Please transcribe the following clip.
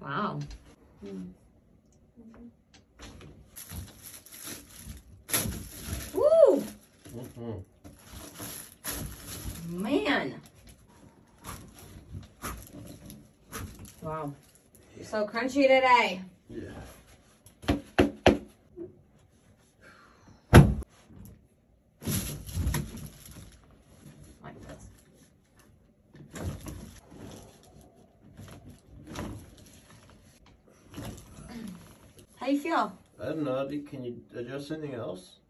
Wow. Woo! Man. Wow. You're so crunchy today. Yeah. Like this. How you feel? I don't know. Can you adjust anything else?